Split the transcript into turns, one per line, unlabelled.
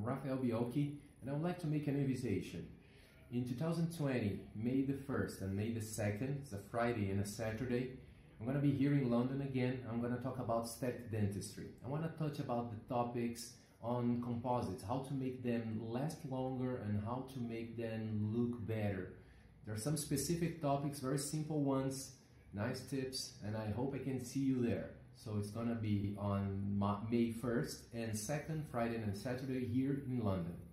Rafael Beolchi, and I would like to make an invitation. In 2020, May the 1st and May the 2nd, it's a Friday and a Saturday, I'm going to be here in London again. I'm going to talk about aesthetic dentistry. I want to touch about the topics on composites, how to make them last longer and how to make them look better. There are some specific topics, very simple ones, nice tips, and I hope I can see you there. So it's going to be on May 1st and 2nd, Friday and Saturday here in London.